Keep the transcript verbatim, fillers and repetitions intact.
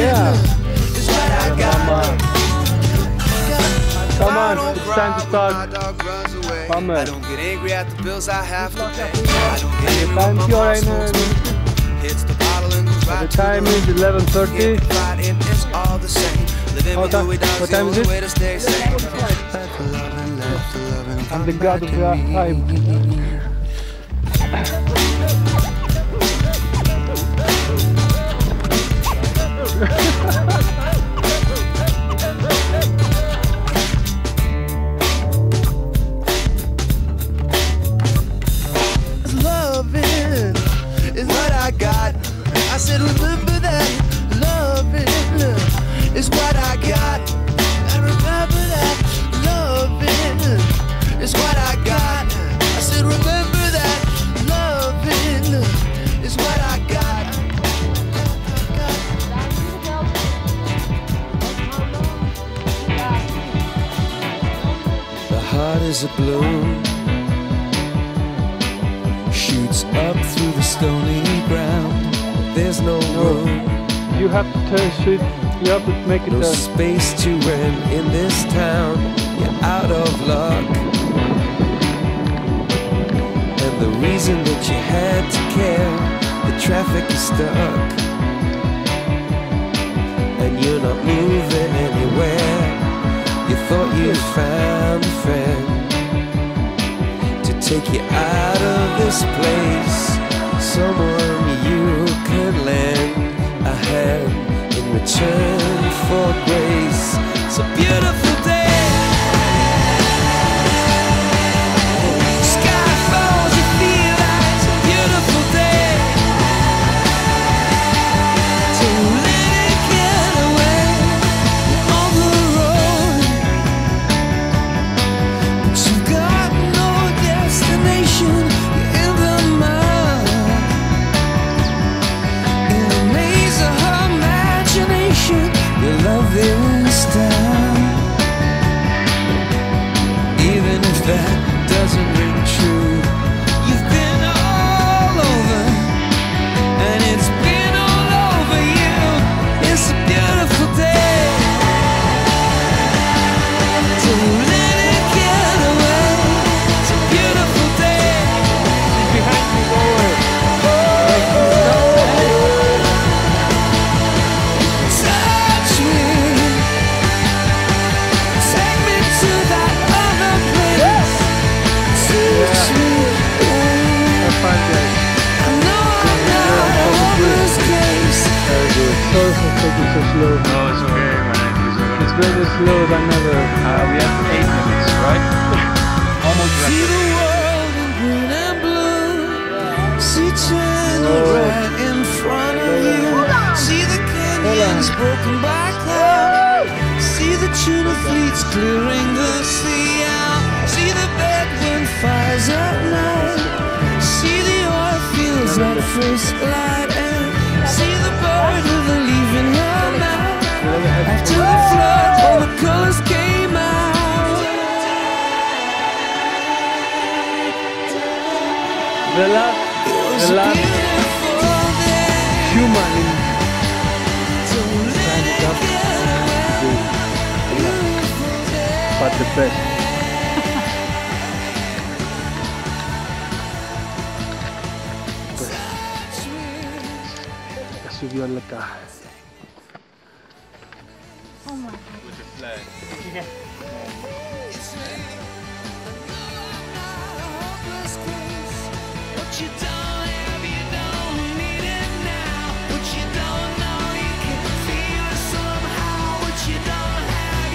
Yeah. is what I got. Come on, it's time to start. Come on. I don't get angry at the bills I have to pay. I don't get The angry time when here my right boss now. hits the bottle and goes right The time is eleven thirty. It's all the same. Living What time- what time is it? way to stay sane. I'm the god of the time. Loving is what I got. I said remember that. Loving is what I got. I remember that. Loving is what I got. I said remember that. Loving is what I got. The heart is a balloon, shoots up through the stony ground. There's no room, You have to turn shit. You have to make it no turn. space to rent in this town. You're out of luck. And the reason that you had to care, the traffic is stuck. And you're not moving anywhere. You thought you found a friend to take you out of this place. Someone you could lend a hand in return for grace. It's a beautiful day. Sky falls, you feel like it's a beautiful day. To let it get away on the road, but you've got no destination. You're in the mud, in a maze of her imagination. Your love is down. Even if that doesn't ring true, you've been all over, and it's been all over you. It's a beautiful day. To let it get away. It's a beautiful day. Behind you, over. Touch me, take me to that other place. Teach me, Have fun, guys. I know I'm not a hopeless case. Very good. Sorry for taking so slow. No, it's okay, man. It's okay. It's very slow than ever. Uh, we have eight minutes, right? Almost See record. the world in green and blue. See China Oh. right in front of you. See the canyons broken by cloud. See the tuna fleets clearing the sea out. See the bedroom fires at night. See the oil fields at first light. And see the bird with a leaf in her mouth. After the flood, all the colors came out. The last, It was the a last beautiful day. human in To let it up. get away. Beautiful day. but the best. Ya subió la caja. With the flag.